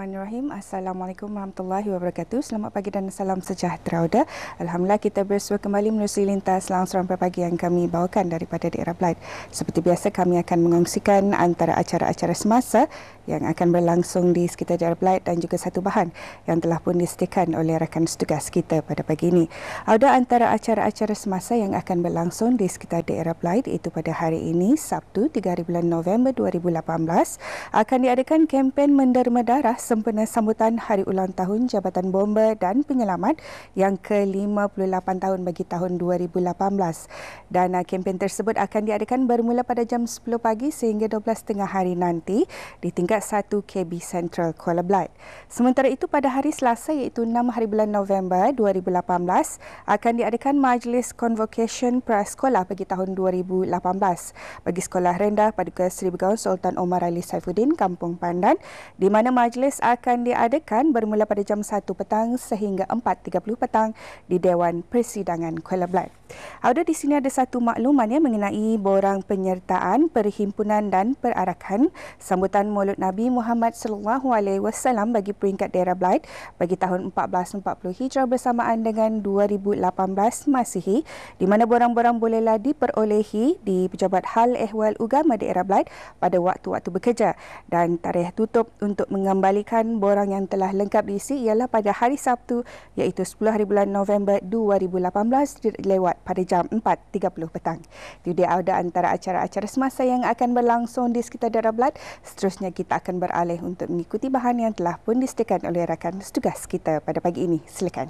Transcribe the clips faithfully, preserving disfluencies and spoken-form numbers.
Bismillahirrahmanirrahim. Assalamualaikum warahmatullahi wabarakatuh. Selamat pagi dan salam sejahtera. Uda. Alhamdulillah kita bersua kembali menerusi lintas langsung pagi yang kami bawakan daripada daerah Belait. Seperti biasa kami akan mengongsikan antara acara-acara semasa yang akan berlangsung di sekitar daerah Belait dan juga satu bahan yang telah pun disediakan oleh rakan setugas kita pada pagi ini. Ada antara acara-acara semasa yang akan berlangsung di sekitar daerah Belait iaitu pada hari ini Sabtu tiga hari bulan November dua ribu lapan belas akan diadakan kempen menderma darah sempena sambutan Hari Ulang Tahun Jabatan Bomba dan Penyelamat yang ke lima puluh lapan tahun bagi tahun dua ribu lapan belas. Dan uh, kempen tersebut akan diadakan bermula pada jam sepuluh pagi sehingga dua belas tiga puluh hari nanti di tingkat satu K B Central Kuala Belait. Sementara itu pada hari Selasa iaitu enam hari bulan November dua ribu lapan belas akan diadakan Majlis Convocation Prasekolah bagi tahun dua ribu lapan belas bagi sekolah rendah Paduka Seri Begawan Sultan Omar Ali Saifuddin Kampung Pandan, di mana majlis akan diadakan bermula pada jam satu petang sehingga empat tiga puluh petang di Dewan Persidangan Kuala Belait. Ada di sini ada satu makluman ya mengenai borang penyertaan, perhimpunan dan perarakan sambutan Maulud Nabi Muhammad sallallahu alaihi wasallam bagi peringkat daerah Belait bagi tahun empat belas empat puluh Hijrah bersamaan dengan dua ribu lapan belas Masihi, di mana borang-borang bolehlah diperolehi di Pejabat Hal Ehwal Ugama daerah Belait pada waktu-waktu bekerja, dan tarikh tutup untuk mengembalikan borang yang telah lengkap diisi ialah pada hari Sabtu iaitu sepuluh hari bulan November dua ribu lapan belas lewat pada jam empat tiga puluh petang. Itu dia ada antara acara-acara semasa yang akan berlangsung di sekitar daerah Belait. Seterusnya kita akan beralih untuk mengikuti bahan yang telah pun disediakan oleh rakan setugas kita pada pagi ini. Silakan.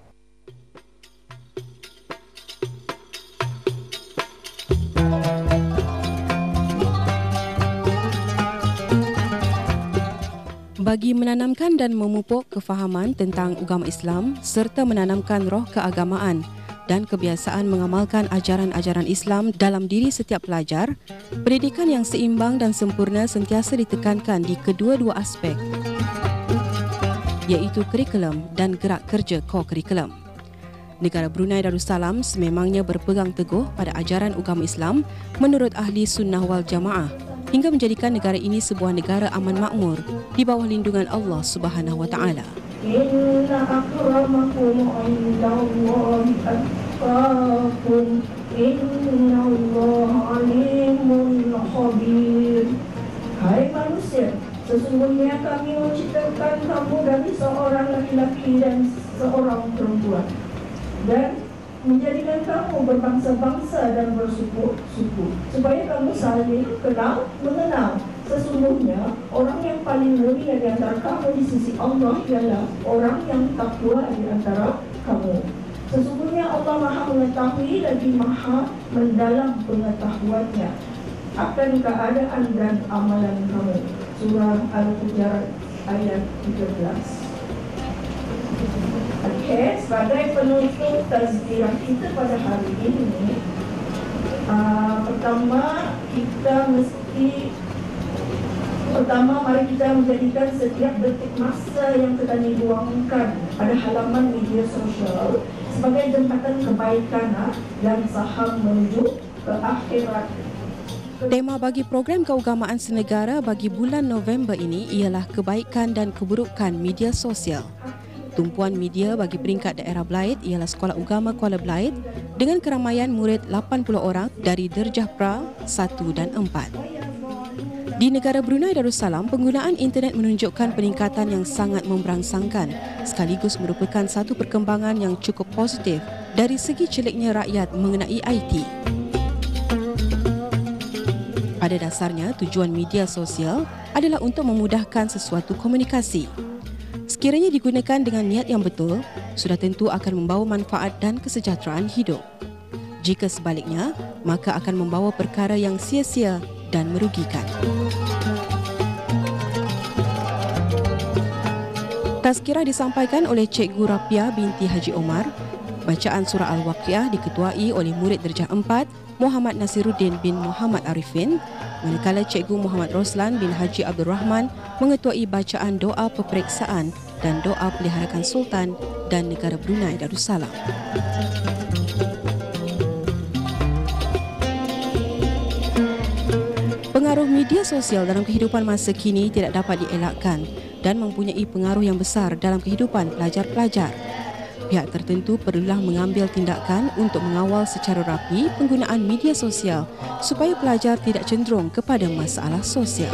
Bagi menanamkan dan memupuk kefahaman tentang agama Islam serta menanamkan roh keagamaan dan kebiasaan mengamalkan ajaran-ajaran Islam dalam diri setiap pelajar, pendidikan yang seimbang dan sempurna sentiasa ditekankan di kedua-dua aspek, iaitu kurikulum dan gerak kerja co-kurikulum. Negara Brunei Darussalam sememangnya berpegang teguh pada ajaran agama Islam menurut ahli sunnah wal jamaah, hingga menjadikan negara ini sebuah negara aman makmur di bawah lindungan Allah Subhanahu wa taala. Inna akramakum indallahi atqakum innallaha alimun khabir. Hai manusia, sesungguhnya kami menciptakan kamu dari seorang laki-laki dan seorang perempuan, dan menjadikan kamu berbangsa-bangsa dan bersuku-suku supaya kamu saling kenal mengenal. Sesungguhnya orang yang paling mulia di antara kamu di sisi Allah ialah orang yang takwa di antara kamu. Sesungguhnya Allah Maha mengetahui lagi Maha mendalam pengetahuannya akan keadaan dan amalan kamu. Surah Al-Hujurat ayat tiga belas. Okay, sebagai penutup tazkirah kita pada hari ini, uh, pertama kita mesti pertama mari kita menjadikan setiap detik masa yang sedang diluangkan pada halaman media sosial sebagai jembatan kebaikan dan saham menuju ke akhirat. Tema bagi program keagamaan senegara bagi bulan November ini ialah kebaikan dan keburukan media sosial. Tumpuan media bagi peringkat daerah Belait ialah Sekolah Ugama Kuala Belait dengan keramaian murid lapan puluh orang dari Darjah Pra satu dan empat. Di negara Brunei Darussalam, penggunaan internet menunjukkan peningkatan yang sangat memberangsangkan sekaligus merupakan satu perkembangan yang cukup positif dari segi celiknya rakyat mengenai I T. Pada dasarnya, tujuan media sosial adalah untuk memudahkan sesuatu komunikasi. Sekiranya digunakan dengan niat yang betul, sudah tentu akan membawa manfaat dan kesejahteraan hidup. Jika sebaliknya, maka akan membawa perkara yang sia-sia dan merugikan. Tazkirah disampaikan oleh Cikgu Rapia binti Haji Omar. Bacaan surah Al-Waqiah diketuai oleh murid darjah empat Muhammad Nasiruddin bin Muhammad Arifin, manakala Cikgu Muhammad Roslan bin Haji Abdul Rahman mengetuai bacaan doa peperiksaan dan doa peliharakan Sultan dan negara Brunei Darussalam. Pengaruh media sosial dalam kehidupan masa kini tidak dapat dielakkan dan mempunyai pengaruh yang besar dalam kehidupan pelajar-pelajar. Pihak tertentu perlulah mengambil tindakan untuk mengawal secara rapi penggunaan media sosial supaya pelajar tidak cenderung kepada masalah sosial.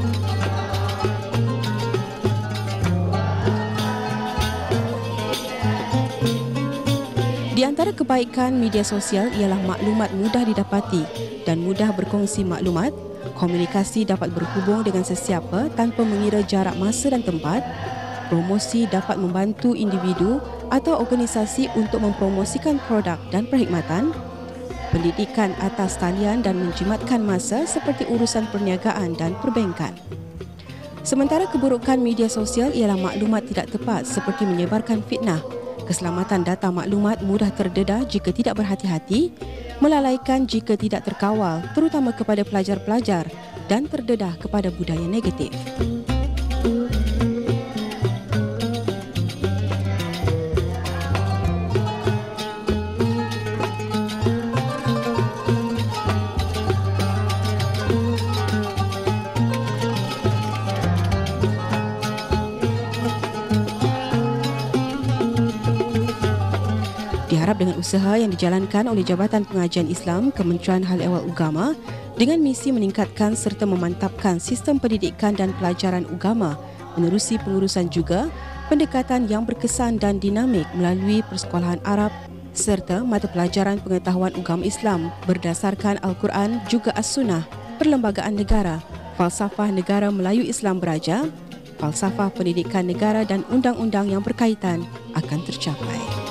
Di antara kebaikan media sosial ialah maklumat mudah didapati dan mudah berkongsi maklumat. Komunikasi dapat berhubung dengan sesiapa tanpa mengira jarak masa dan tempat. Promosi dapat membantu individu atau organisasi untuk mempromosikan produk dan perkhidmatan. Pendidikan atas talian dan menjimatkan masa seperti urusan perniagaan dan perbankan. Sementara keburukan media sosial ialah maklumat tidak tepat seperti menyebarkan fitnah. Keselamatan data maklumat mudah terdedah jika tidak berhati-hati, melalaikan jika tidak terkawal, terutama kepada pelajar-pelajar, dan terdedah kepada budaya negatif. Diharap dengan usaha yang dijalankan oleh Jabatan Pengajian Islam, Kementerian Hal Ehwal Ugama dengan misi meningkatkan serta memantapkan sistem pendidikan dan pelajaran ugama, menerusi pengurusan juga pendekatan yang berkesan dan dinamik melalui persekolahan Arab serta mata pelajaran pengetahuan agama Islam berdasarkan Al-Quran juga As-Sunnah, Perlembagaan Negara, Falsafah Negara Melayu Islam Beraja, Falsafah Pendidikan Negara dan undang-undang yang berkaitan akan tercapai.